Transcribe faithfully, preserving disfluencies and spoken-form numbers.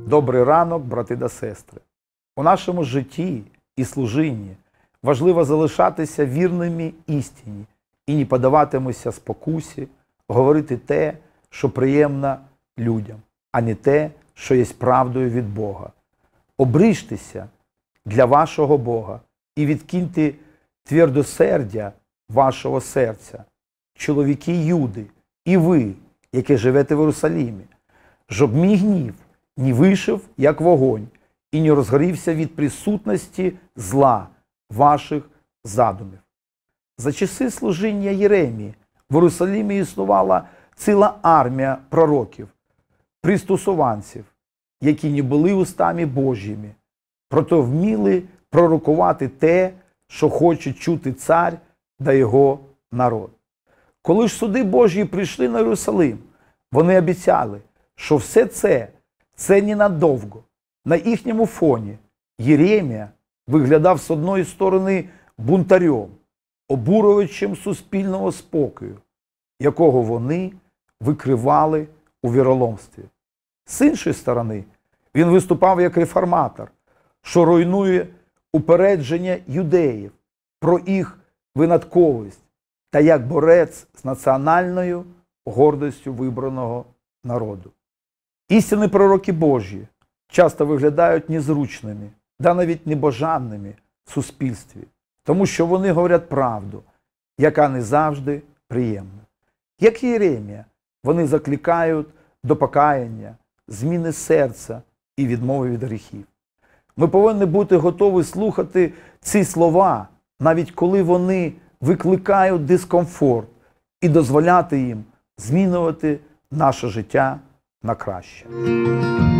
Добрий ранок, брати та сестри. У нашому житті і служінні важливо залишатися вірними істині і не подаватимуся спокусі, говорити те, що приємно людям, а не те, що є правдою від Бога. Обріжтеся для вашого Бога і відкиньте твердосердя вашого серця, чоловіки Юди, і ви, які живете в Єрусалимі, щоб мій гнів не вийшов, як вогонь, і не розгорівся від присутності зла ваших задумів. За часи служіння Єремії в Єрусалимі існувала ціла армія пророків, пристосуванців, які не були устами Божіми, проте вміли пророкувати те, що хоче чути цар та його народ. Коли ж суди Божі прийшли на Єрусалим, вони обіцяли, що все це – це ненадовго. На їхньому фоні Єремія виглядав з одної сторони бунтарем, обурювачем суспільного спокою, якого вони викривали у віроломстві. З іншої сторони, він виступав як реформатор, що руйнує упередження юдеїв про їх винятковість та як борець з національною гордістю вибраного народу. Істинні пророки Божі часто виглядають незручними, да навіть небожанними в суспільстві, тому що вони говорять правду, яка не завжди приємна. Як і Єремія, вони закликають до покаяння, зміни серця і відмови від гріхів. Ми повинні бути готові слухати ці слова, навіть коли вони викликають дискомфорт, і дозволяти їм змінювати наше життя на краще.